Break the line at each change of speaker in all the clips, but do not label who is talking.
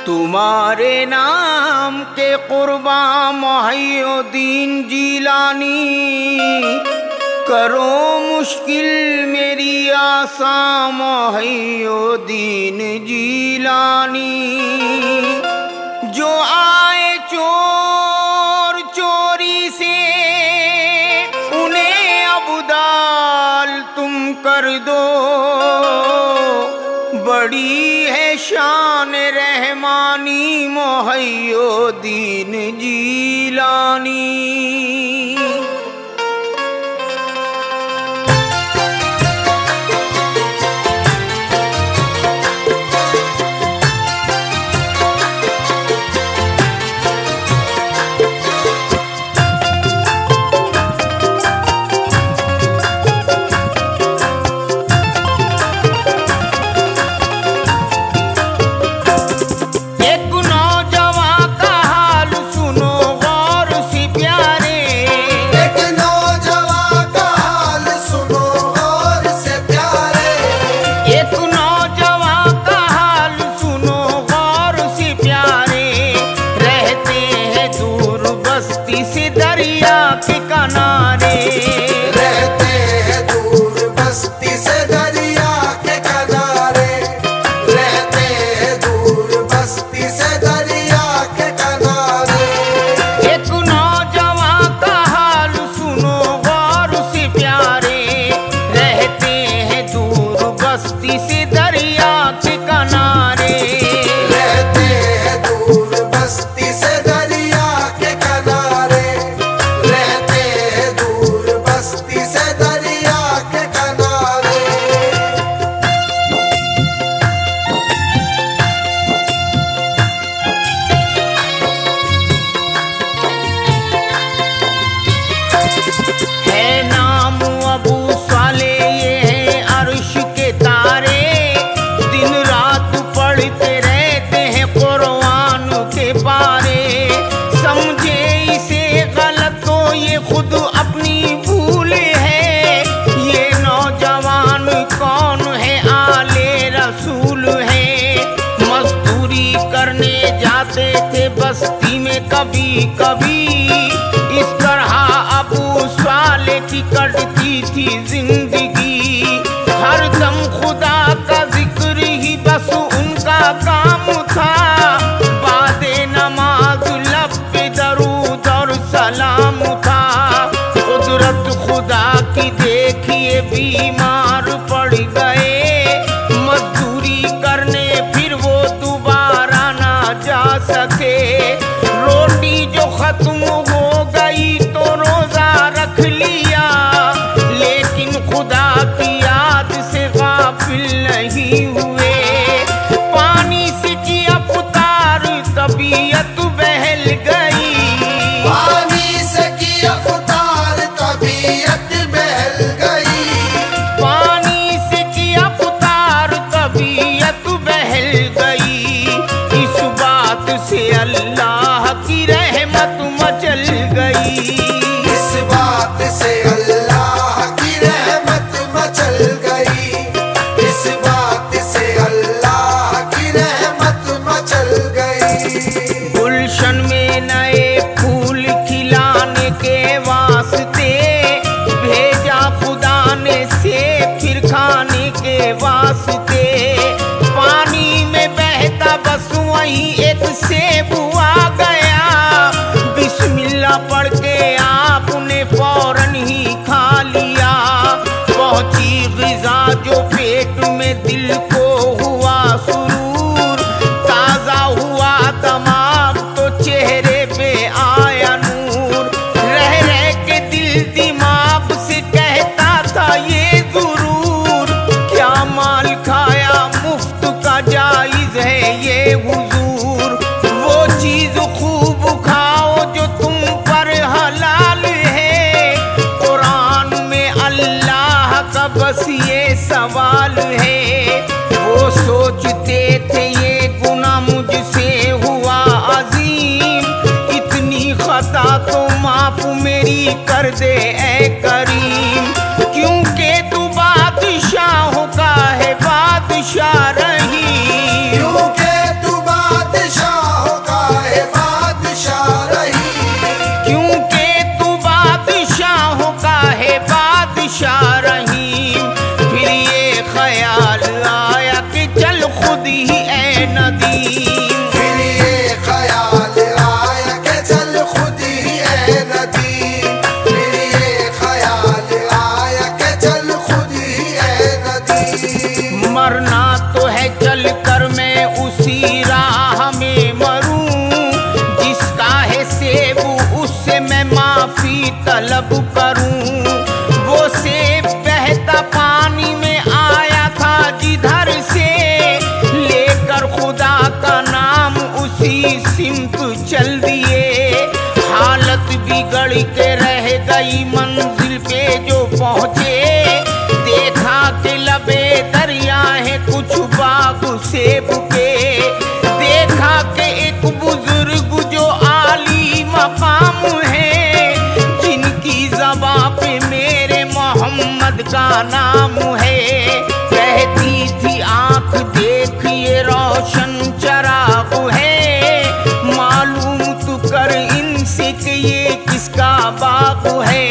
तुम्हारे नाम के कुर्बा मोहिउद्दीन जिलानी, करो मुश्किल मेरी आसा मोहिउद्दीन जिलानी। जो आए चोर चोरी से उन्हें अबदाल तुम कर दो, बड़ी है शान रहमानी मोहिउद्दीन जिलानी। कभी कभी इस तरह अबू साले की कटती थी जिंदगी, हर दम खुदा का जिक्र ही बस उनका काम था। बादे नमाज लब पे दरूद और सलाम था। कुदरत खुदा की देखिए बीमार पड़ गए, मजदूरी करने फिर वो दोबारा ना जा सके। रोटी जो खत्म हो गई तो रोजा रख लिया, लेकिन खुदा की याद से गाफिल नहीं हुए। पानी से किया पुकार तबीयत बहल गई,
पानी से किया पुकार तबीयत बहल गई,
पानी से किया पुकार तबीयत बहल गई। इस बात से अल्लाह की रहमत मचल गई,
इस बात से अल्लाह की रहमत मचल गई, इस बात से अल्लाह की रहमत मचल गई।
गुलशन में नए फूल खिलाने के वास्ते भेजा खुदा ने से फिर खाने के वास्ते। पानी में बहता बस वहीं एक सेब आ गया, बिस्मिल्लाह पढ़ के आपने फौरन ही खा लिया। पहुंची ग़िज़ा जो पेट में दिल को हुआ सुरूर, ताज़ा हुआ दिमाग तो चेहरे पे आया नूर। रह रह के दिल दिमाग से कहता था ये ज़रूर, क्या माल खाया मुफ्त का जायज़ है ये हुजूर। वो चीज़ खूब खाओ जो तुम पर हलाल है, कुरान में अल्लाह का बस ये सवाल है। वो सोचते थे ये गुनाह मुझसे हुआ अजीम, इतनी खता तो माफ मेरी कर दे ए करीम। क्योंकि तू बादशाहों का है बादशाह रही,
क्योंकि तू बादशाह
चल दिए। हालत बिगड़ के रह गई, मंजिल पे जो पहुँचे देखा के लबे दरिया है कुछ बाग सेब के। देखा के एक बुजुर्ग जो आली मकाम है, जिनकी ज़बां पे मेरे मोहम्मद का नाम है। कहती थी आँख देखिए रोशन चराग है, मालूम तू कर इनसे कि ये किसका बाग है।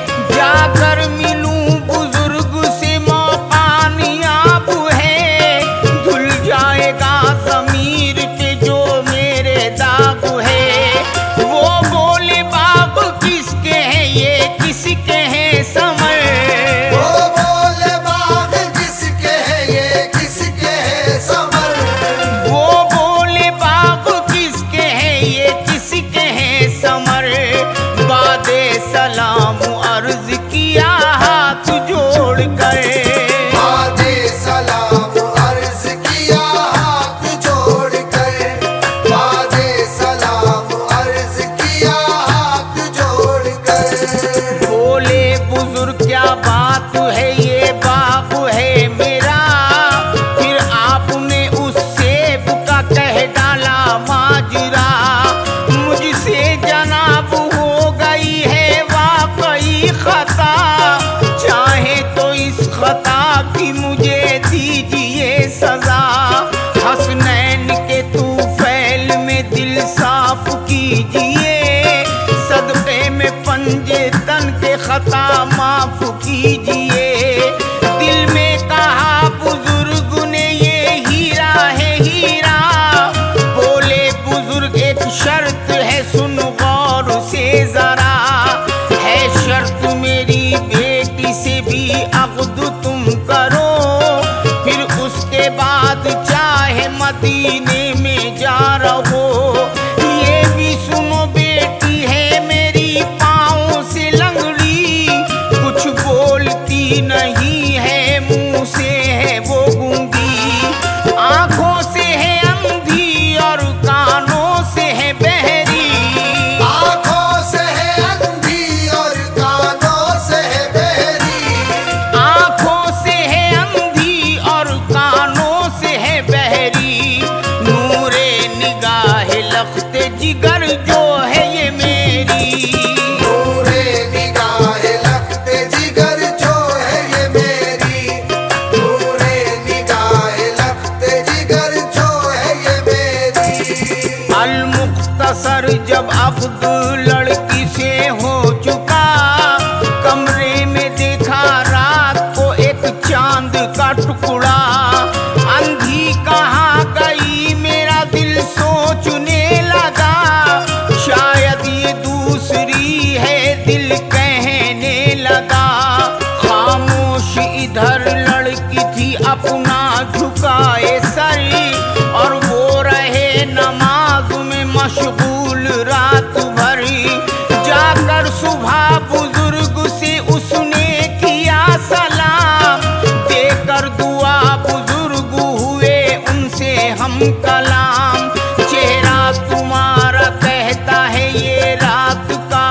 जाकर मिलूं बुजुर्ग से मौका नियाब है, धुल जाएगा ज़मीर पे जो मेरे दाग है। वो बोले बाग किसके हैं ये किसके हैं समर।
वो बोले बाग किसके हैं ये किसके हैं समर।
वो बोले बाग किसके हैं ये किसके हैं समर। बादे सलाम अर्ज किया हाथ जोड़ कर।
बादे सलाम अर्ज किया हाथ जोड़ कर। बादे सलाम अर्ज किया हाथ जोड़ कर।
बोले बुजुर्ग क्या बात है ये बाग है मेरा। फिर आपने उस सेब का कह डाला माजरा। मुझसे जनाब हो गई है वाकई खता, चाहे तो इस खता की मुझे दीजिए सजा। हसनैन के तूफैल में दिल साफ कीजिए, सदक़े में पंजे तन के खता माफ कीजिए। दिल में कहा बुजुर्ग ने ये हीरा है हीरा। बोले बुजुर्ग एक शर्त है सुन गौर से जरा। है शर्त मेरी बेटी से भी अक़्द तुम करो, फिर उसके बाद चाहे मदीने में जा रहो। ये भी सुनो बेटी है मेरी पाँव से लंगड़ी, कुछ बोलती नहीं है मुँह से है वो गूंगी। आँखों से है अंधी और कानों से है बहरी।
आँखों से है अंधी और कानों से है बहरी।
आँखों से है अंधी और कानों से है बहरी। नूरे निगाह लख्ते जिगर जो है ये मेरी।
नूरे निगाह लख्ते जिगर जो है ये मेरी। नूरे निगाह लख्ते जिगर जो है ये मेरी।
अल मुख्तसर जब अब्द लड़की से हो चुका, कमरे में देखा रात को एक चांद का टुकड़ा। अंधी कहाँ गई मेरा दिल सोचने लगा, शायद ये दूसरी है दिल कहने लगा। खामोश इधर लड़की थी अपना झुकाए सर, और वो रहे नमाज में मशगूल रात भर। जाकर सुबह बुजुर्ग से उसने किया सलाम, देकर दुआ बुजुर्ग हुए उनसे हम कलाम। चेहरा तुम्हारा कहता है ये रात का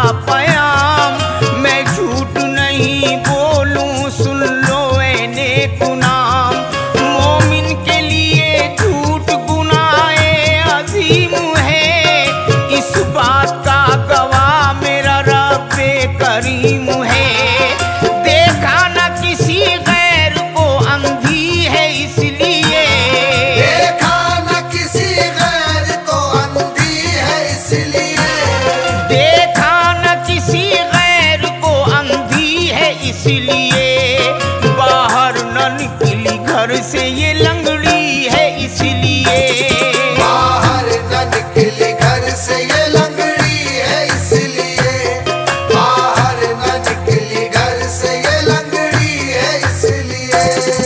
पयाम, मैं झूठ नहीं बोलूं सुन लो ए नेकुनाम। मोमिन के लिए झूठ गुनाहे अजीम है, इस बात का गवाह मेरा रब्बे करीम है। देखा न किसी गैर को अंधी है इसलिए।
देखा न किसी गैर को अंधी है इसलिए।
देखा न किसी गैर को अंधी है इसलिए। बाहर न निकली घर से ये लंगड़ी है इसलिए।
बाहर न निकली घर से ये लंगड़ी है इसलिए। बाहर न निकली घर से ये लंगड़ी है इसलिए।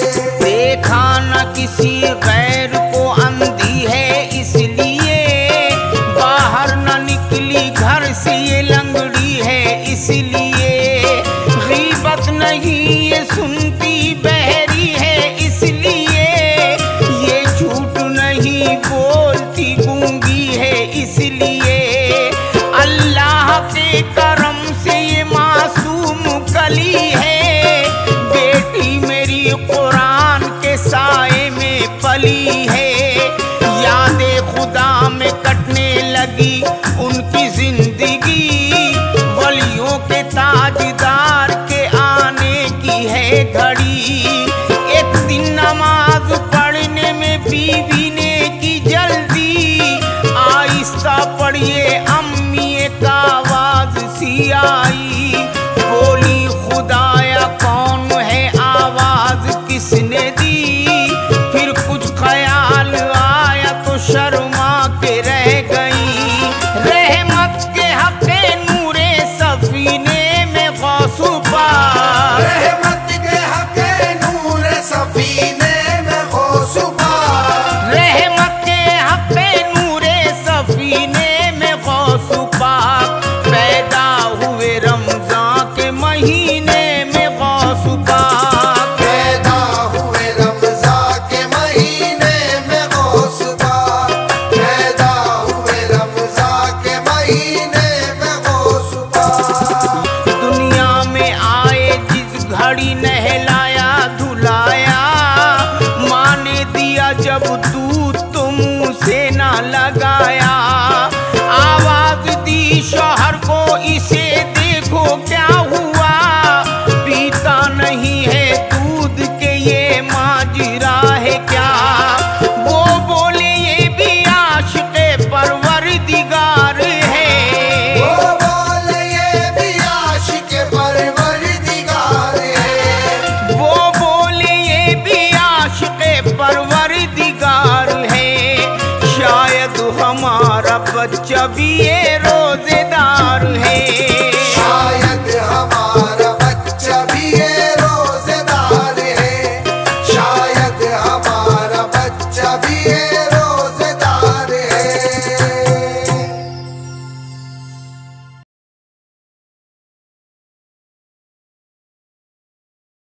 देखा न किसी गैर को अंधी है इसलिए। बाहर न निकली घर से ये लंगड़ी है इसलिए। गीबत नहीं ये सुनती बहरी है इसलिए। ये झूठ नहीं बोलती गूंगी है इसलिए। के करम से ये मासूम कली है, बेटी मेरी कुरान के साए में पली है। यादें खुदा में कटने लगी उनकी जिंदगी, वलियों के ताजदार के आने की है घड़ी। एक दिन नमाज पढ़ने में बीवी ने की जल्दी, आहिस्ता पढ़िए अम्मी एक आवाज सी आई, बोली खुदाया कौन है आवाज किसने दी। फिर कुछ ख्याल आया तो शर्मा के रह गई, रहमत के हक़े नूरे सफीने में गौसु पाक,
रहमत के हक़े नूरे सफीने में गौसु पाक,
रहमत के हक़े नूरे सफीने में गौसु पाक, पैदा हुए रमजान के महीने में गौसु पाक,
पैदा हुए रमज़ान के महीने में गौसु पाक, पैदा हुए रमज़ान के महीने में गौसु पाक।
दुनिया में आए जिस घड़ी नहलाया धुलाया, माँ ने दिया जब दूध तो मुँह से ना लगाया, आवाज दी शौहर को इसे देखो क्या हुआ, पीता नहीं है दूध के ये माजरा है क्या। वो बोले ये भी आशिक़े परवरदिगार है,
वो बोले ये भी आशिक़े परवरदिगार है,
वो बोले ये भी आशिक़े परवरदिगार है। शायद हमारा बच्चा भी ये